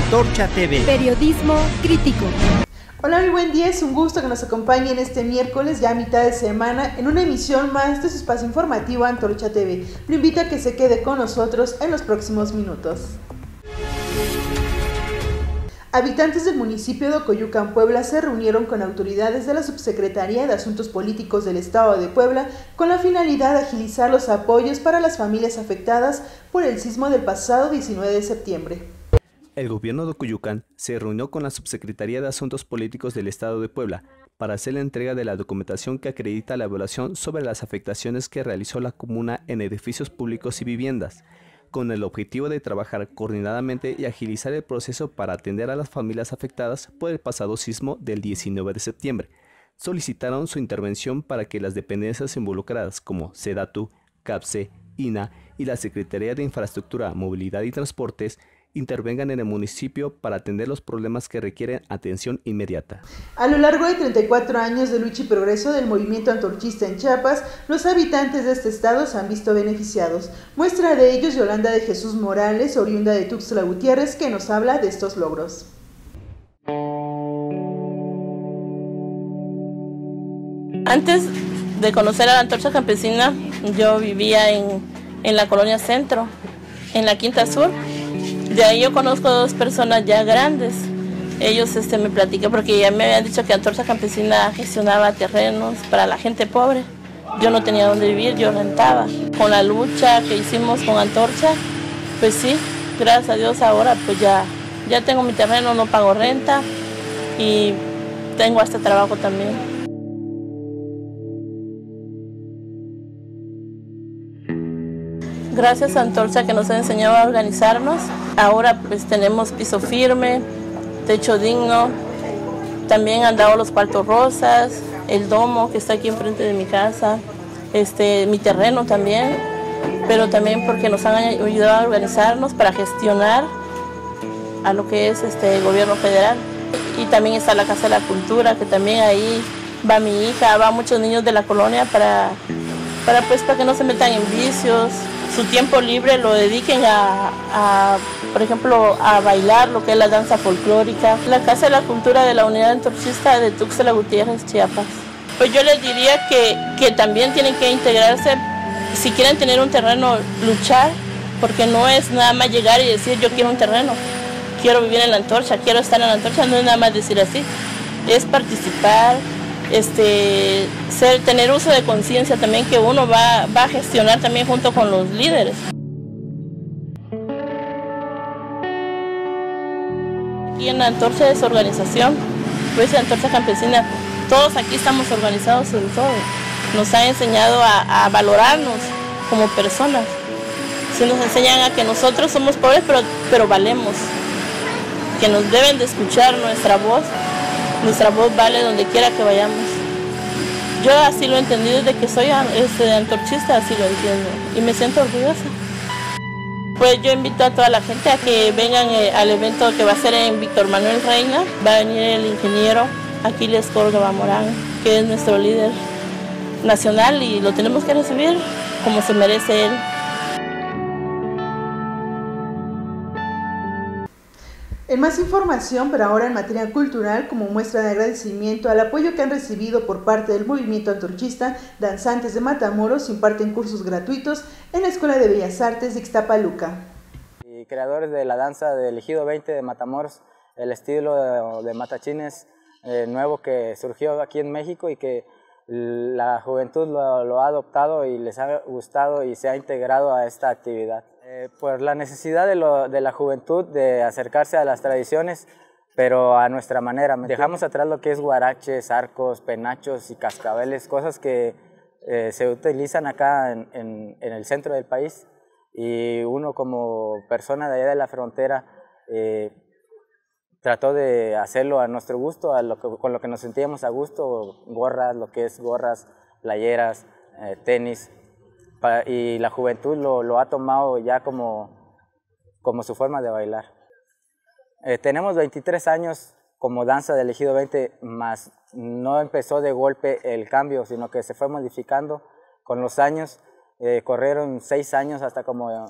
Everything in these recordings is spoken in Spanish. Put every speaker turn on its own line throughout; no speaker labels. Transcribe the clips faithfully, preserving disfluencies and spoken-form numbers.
Antorcha T V.
Periodismo crítico.
Hola, muy buen día, es un gusto que nos acompañen este miércoles, ya a mitad de semana, en una emisión más de su espacio informativo Antorcha T V. Lo invito a que se quede con nosotros en los próximos minutos. Habitantes del municipio de Ocoyucan, Puebla, se reunieron con autoridades de la Subsecretaría de Asuntos Políticos del Estado de Puebla con la finalidad de agilizar los apoyos para las familias afectadas por el sismo del pasado diecinueve de septiembre.
El gobierno de Ocoyucan se reunió con la Subsecretaría de Asuntos Políticos del Estado de Puebla para hacer la entrega de la documentación que acredita la evaluación sobre las afectaciones que realizó la comuna en edificios públicos y viviendas, con el objetivo de trabajar coordinadamente y agilizar el proceso para atender a las familias afectadas por el pasado sismo del diecinueve de septiembre. Solicitaron su intervención para que las dependencias involucradas como SEDATU, CAPSE, I N A y la Secretaría de Infraestructura, Movilidad y Transportes intervengan en el municipio para atender los problemas que requieren atención inmediata.
A lo largo de treinta y cuatro años de lucha y progreso del movimiento antorchista en Chiapas, los habitantes de este estado se han visto beneficiados. Muestra de ellos Yolanda de Jesús Morales, oriunda de Tuxtla Gutiérrez, que nos habla de estos logros.
Antes de conocer a la Antorcha Campesina, yo vivía en, en la colonia Centro, en la Quinta Sur. De ahí yo conozco a dos personas ya grandes. Ellos este, me platican porque ya me habían dicho que Antorcha Campesina gestionaba terrenos para la gente pobre. Yo no tenía dónde vivir, yo rentaba. Con la lucha que hicimos con Antorcha, pues sí, gracias a Dios ahora pues ya, ya tengo mi terreno, no pago renta y tengo hasta trabajo también. Gracias a Antorcha que nos ha enseñado a organizarnos, ahora pues tenemos piso firme, techo digno, también han dado los cuartos rosas, el domo que está aquí enfrente de mi casa, este, mi terreno también, pero también porque nos han ayudado a organizarnos para gestionar a lo que es este, el gobierno federal. Y también está la Casa de la Cultura, que también ahí va mi hija, va muchos niños de la colonia para, para, pues, para que no se metan en vicios. Su tiempo libre lo dediquen a, a, por ejemplo, a bailar lo que es la danza folclórica. La Casa de la Cultura de la Unidad Antorchista de Tuxtla Gutiérrez, Chiapas. Pues yo les diría que, que también tienen que integrarse, si quieren tener un terreno, luchar, porque no es nada más llegar y decir yo quiero un terreno, quiero vivir en la Antorcha, quiero estar en la Antorcha, no es nada más decir así, es participar. Este, ser, tener uso de conciencia también que uno va, va a gestionar también junto con los líderes. Y en la Antorcha es organización, pues la Antorcha Campesina, todos aquí estamos organizados en todo. Nos han enseñado a, a valorarnos como personas. Se nos enseñan a que nosotros somos pobres pero, pero valemos, que nos deben de escuchar nuestra voz. Nuestra voz vale donde quiera que vayamos. Yo así lo entendí desde que soy este, antorchista, así lo entiendo. Y me siento orgullosa. Pues yo invito a toda la gente a que vengan eh, al evento que va a ser en Víctor Manuel Reina. Va a venir el ingeniero Aquiles Córdoba Morán, que es nuestro líder nacional y lo tenemos que recibir como se merece él.
En más información, pero ahora en materia cultural, como muestra de agradecimiento al apoyo que han recibido por parte del movimiento antorchista, danzantes de Matamoros imparten cursos gratuitos en la Escuela de Bellas Artes de Ixtapaluca.
Y creadores de la danza del Ejido veinte de Matamoros, el estilo de, de matachines eh, nuevo que surgió aquí en México y que la juventud lo, lo ha adoptado y les ha gustado y se ha integrado a esta actividad. Eh, por la necesidad de, lo, de la juventud de acercarse a las tradiciones, pero a nuestra manera. Dejamos atrás lo que es guaraches, arcos, penachos y cascabeles, cosas que eh, se utilizan acá en, en, en el centro del país, y uno como persona de allá de la frontera eh, trató de hacerlo a nuestro gusto, a lo que, con lo que nos sentíamos a gusto, gorras, lo que es gorras, playeras, eh, tenis. Y la juventud lo, lo ha tomado ya como, como su forma de bailar. Eh, tenemos veintitrés años como danza del Ejido veinte, más no empezó de golpe el cambio, sino que se fue modificando con los años. Eh, corrieron seis años hasta como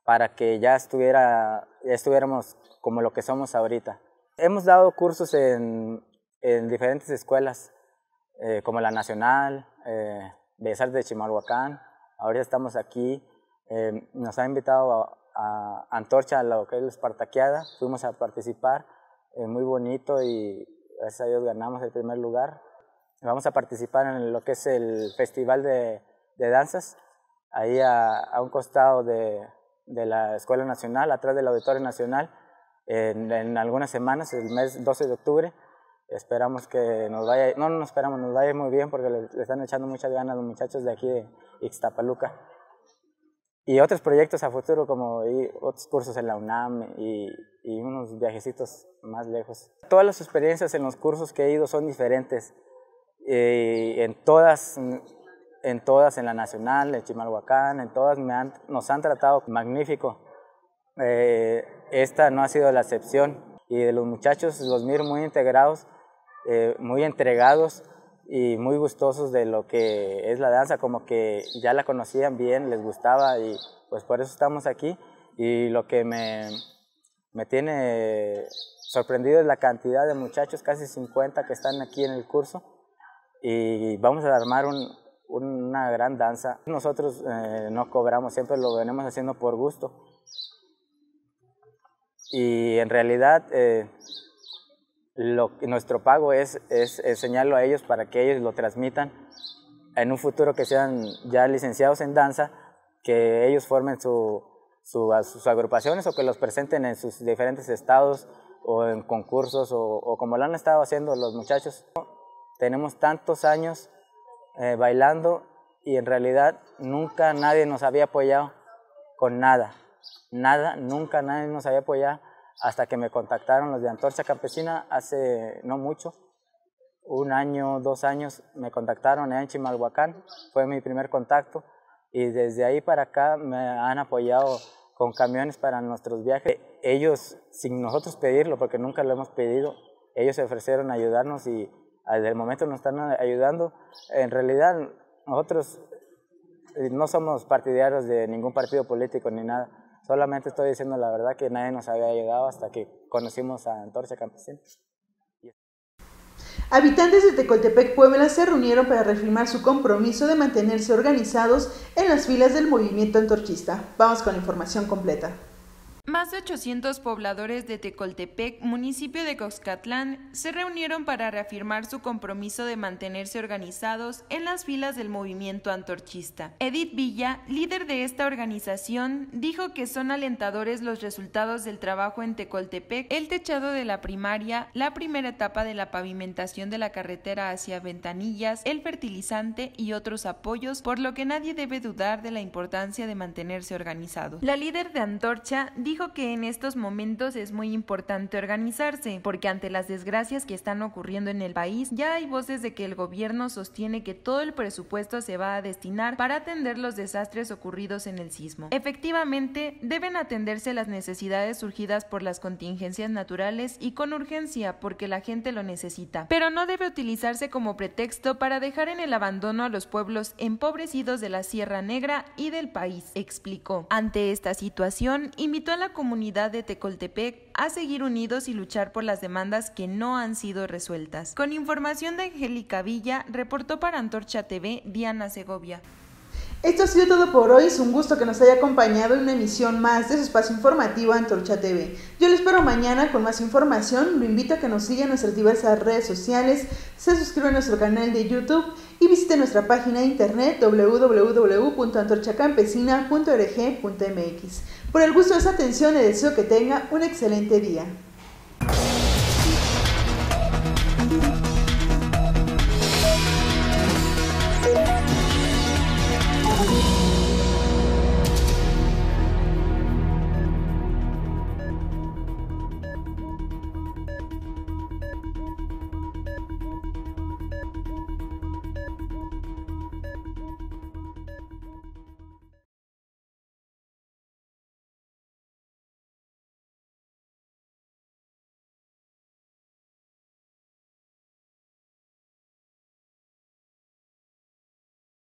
para que ya, estuviera, ya estuviéramos como lo que somos ahorita. Hemos dado cursos en, en diferentes escuelas, eh, como la Nacional, eh, Bellas Artes de Chimalhuacán. Ahorita estamos aquí, eh, nos ha invitado a, a Antorcha, a lo que es la Espartaquiada, fuimos a participar, eh, muy bonito, y gracias a Dios ganamos el primer lugar. Vamos a participar en lo que es el Festival de, de Danzas, ahí a, a un costado de, de la Escuela Nacional, atrás del Auditorio Nacional, en, en algunas semanas, el mes doce de octubre. Esperamos que nos vaya, no, no esperamos, nos vaya muy bien, porque le, le están echando muchas ganas a los muchachos de aquí de Ixtapaluca. Y otros proyectos a futuro, como y otros cursos en la UNAM y, y unos viajecitos más lejos. Todas las experiencias en los cursos que he ido son diferentes. Eh, en todas, en todas, en la Nacional, en Chimalhuacán, en todas me han, nos han tratado magnífico. Eh, esta no ha sido la excepción. Y de los muchachos los miro muy integrados, eh, muy entregados y muy gustosos de lo que es la danza, como que ya la conocían bien, les gustaba, y pues por eso estamos aquí. Y lo que me, me tiene sorprendido es la cantidad de muchachos, casi cincuenta que están aquí en el curso, y vamos a armar un, una gran danza. Nosotros eh, no cobramos, siempre lo venimos haciendo por gusto. Y en realidad eh, lo, nuestro pago es, es enseñarlo a ellos para que ellos lo transmitan en un futuro, que sean ya licenciados en danza, que ellos formen su, su, sus agrupaciones, o que los presenten en sus diferentes estados o en concursos, o, o como lo han estado haciendo los muchachos. Tenemos tantos años eh, bailando, y en realidad nunca nadie nos había apoyado con nada. Nada, nunca nadie nos había apoyado, hasta que me contactaron los de Antorcha Campesina hace no mucho, un año, dos años, me contactaron en Chimalhuacán, fue mi primer contacto, y desde ahí para acá me han apoyado con camiones para nuestros viajes. Ellos, sin nosotros pedirlo, porque nunca lo hemos pedido, ellos se ofrecieron a ayudarnos, y desde el momento nos están ayudando. En realidad nosotros no somos partidarios de ningún partido político ni nada. Solamente estoy diciendo la verdad, que nadie nos había ayudado hasta que conocimos a Antorcha Campesina.
Habitantes de Tecoltepec, Puebla, se reunieron para reafirmar su compromiso de mantenerse organizados en las filas del movimiento antorchista. Vamos con la información completa.
Más de ochocientos pobladores de Tecoltepec, municipio de Coxcatlán, se reunieron para reafirmar su compromiso de mantenerse organizados en las filas del movimiento antorchista. Edith Villa, líder de esta organización, dijo que son alentadores los resultados del trabajo en Tecoltepec, el techado de la primaria, la primera etapa de la pavimentación de la carretera hacia Ventanillas, el fertilizante y otros apoyos, por lo que nadie debe dudar de la importancia de mantenerse organizados. La líder de Antorcha dijo Dijo que en estos momentos es muy importante organizarse, porque ante las desgracias que están ocurriendo en el país, ya hay voces de que el gobierno sostiene que todo el presupuesto se va a destinar para atender los desastres ocurridos en el sismo. Efectivamente, deben atenderse las necesidades surgidas por las contingencias naturales y con urgencia, porque la gente lo necesita, pero no debe utilizarse como pretexto para dejar en el abandono a los pueblos empobrecidos de la Sierra Negra y del país, explicó. Ante esta situación, invitó a la comunidad de Tecoltepec a seguir unidos y luchar por las demandas que no han sido resueltas. Con información de Angélica Villa, reportó para Antorcha T V, Diana Segovia.
Esto ha sido todo por hoy, es un gusto que nos haya acompañado en una emisión más de su espacio informativo Antorcha T V. Yo lo espero mañana con más información, lo invito a que nos siga en nuestras diversas redes sociales, se suscriba a nuestro canal de YouTube y visite nuestra página de internet doble u doble u doble u punto antorcha campesina punto org punto m x. Por el gusto de su atención, le deseo que tenga un excelente día.